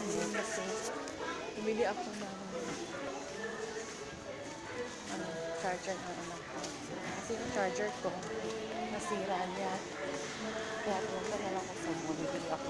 ano, kasi bumili ako ng charger ng anak ko. Kasi yung charger ko, nasira niya. Kaya pumunta na lang ako sa mall. Bibili ako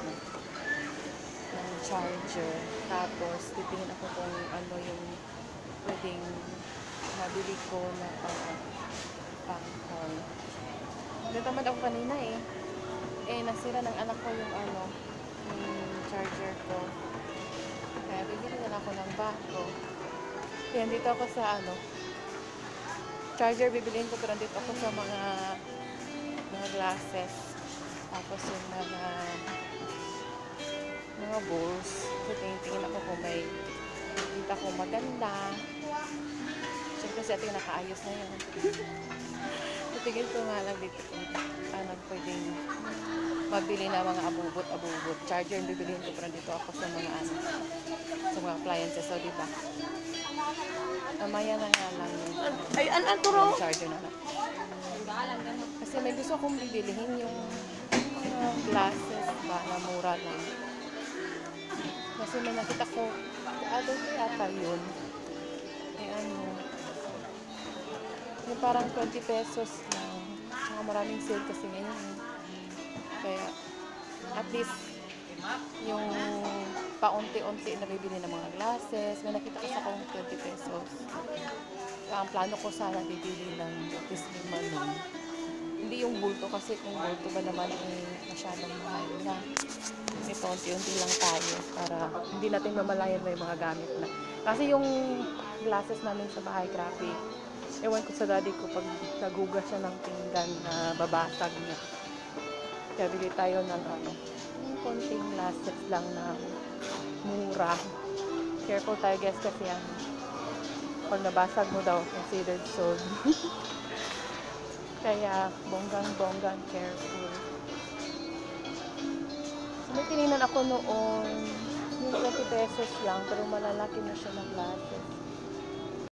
ng charger. Tapos, titingin ako kung ano yung pwedeng mabili ko na pang-call. Natamad ako kanina eh. Nasira ng anak ko yung yung charger ko. Kaya bibili na lang ako ng bago. Yan, dito ako sa charger bibiliin ko, pero dito ako sa mga glasses. Tapos yung mga bowls. So, tingin ako kung may nakita ko maganda. Siyempre kasi ito yung nakaayos na yun. So, tingin ko nga lang dito kung pwedeng mabili na mga abubot. Charger yung bibiliin ko, pero dito ako sa mga sa mga appliances. So, diba? Mamaya na nga lang yung charger na lang. Kasi may gusto kong bibilihin yung glasses ba na mura lang. Kasi may nakita ko, yata yun. Yung parang 20 pesos lang. Saka maraming sale kasi ngayon. Kaya, at least, yung paunti-unti na bibili ng mga glasses. May nakita ko sa akong 20 pesos. Kaya ang plano ko sana bibili ng at least 5 nun. Hindi yung bulto, kasi kung bulto ba naman masyadong mahal na. Kasi paunti-unti lang tayo para hindi natin mamalayan may mga gamit na. Kasi yung glasses namin sa bahay, grabe. Ewan ko sa daddy ko pag nagugas siya ng pinggan na babasag niya. Kaya bili tayo ng yung konting glasses lang na mura. Careful tayo guys, kasi pag nabasag mo daw, considered sold. Kaya bonggang careful. So, may tininan ako noon yung 20 pesos lang, pero malalaki na siya ng glasses.